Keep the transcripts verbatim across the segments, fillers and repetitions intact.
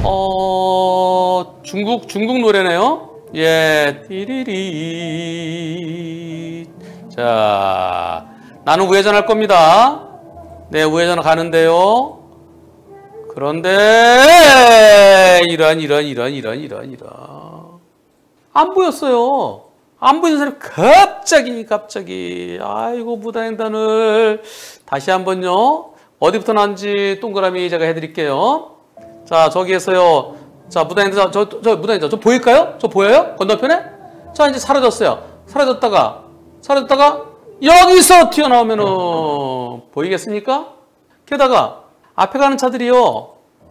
어, 중국, 중국 노래네요. 예, 띠리리. 자, 나는 우회전할 겁니다. 네, 우회전 가는데요. 그런데, 이런, 이런, 이런, 이런, 이런, 이런. 안 보였어요. 안 보이는 사람이 갑자기, 갑자기. 아이고, 무단횡단을. 다시 한번요. 어디부터 나왔는지 동그라미 제가 해드릴게요. 자, 저기에서요. 자, 무단횡단, 저, 저, 저 무단횡단, 저 보일까요? 저 보여요? 건너편에? 자, 이제 사라졌어요. 사라졌다가, 사라졌다가, 여기서 튀어나오면은, 보이겠습니까? 게다가, 앞에 가는 차들이요.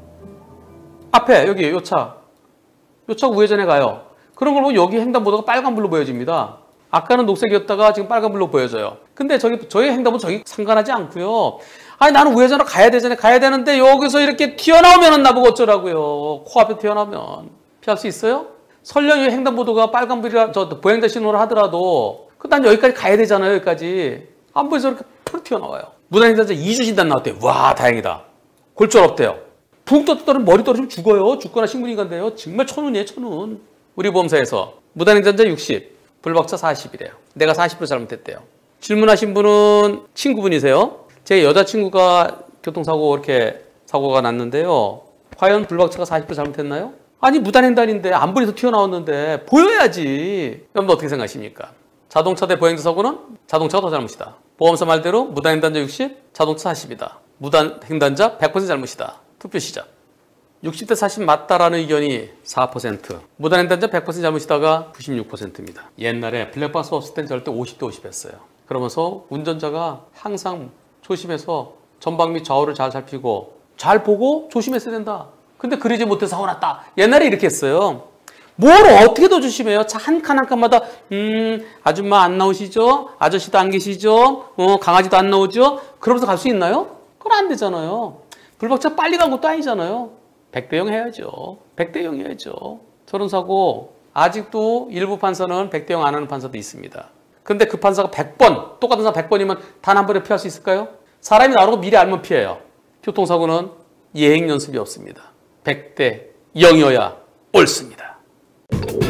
앞에, 여기, 요 차. 요 차 우회전에 가요. 그런 걸 보면 여기 횡단보도가 빨간불로 보여집니다. 아까는 녹색이었다가 지금 빨간불로 보여져요. 근데 저기, 저희 횡단보도 저기 상관하지 않고요. 아니, 나는 우회전으로 가야 되잖아요. 가야 되는데 여기서 이렇게 튀어나오면 나보고 어쩌라고요. 코앞에 튀어나오면. 피할 수 있어요? 설령 이 횡단보도가 빨간불이라, 저, 보행자 신호를 하더라도, 그 난 여기까지 가야 되잖아요. 여기까지. 안 보여서 이렇게 푹 튀어나와요. 무단횡단자 이 주 진단 나왔대요. 와, 다행이다. 골절 없대요. 붕 떠떠면 머리 떨어지면 죽어요. 죽거나 식물인간 돼요. 정말 천운이에요, 천운. 우리 보험사에서 무단횡단자 육십, 불박차 사십이래요. 내가 사십 분 잘못했대요. 질문하신 분은 친구분이세요. 제 여자친구가 교통사고 이렇게 사고가 났는데요. 과연 불박차가 사십 분 잘못했나요? 아니, 무단횡단인데 안 보여서 튀어나왔는데 보여야지. 여러분 어떻게 생각하십니까? 자동차 대 보행자 사고는 자동차가 더 잘못이다. 보험사 말대로 무단횡단자 육십, 자동차 사십이다. 무단횡단자 백 퍼센트 잘못이다. 투표 시작. 육십 대 사십 맞다라는 의견이 사 퍼센트. 무단횡단자 백 퍼센트 잘못이다가 구십육 퍼센트입니다. 옛날에 블랙박스 없을 땐 절대 오십 대 오십 했어요. 그러면서 운전자가 항상 조심해서 전방 및 좌우를 잘 살피고 잘 보고 조심했어야 된다. 근데 그러지 못해서 사고 났다. 옛날에 이렇게 했어요. 뭘 어떻게 더 조심해요? 차 한 칸 한 칸마다 음 아줌마 안 나오시죠? 아저씨도 안 계시죠? 어 강아지도 안 나오죠? 그러면서 갈 수 있나요? 그건 안 되잖아요. 불박차 빨리 간 것도 아니잖아요. 백 대 영 해야죠. 백 대 영 해야죠. 저런 사고 아직도 일부 판사는 백 대 영 안 하는 판사도 있습니다. 근데 그 판사가 백 번, 똑같은 사람 백 번이면 단 한 번에 피할 수 있을까요? 사람이 나오고 미리 알면 피해요. 교통사고는 예행 연습이 없습니다. 백 대 영이어야 옳습니다.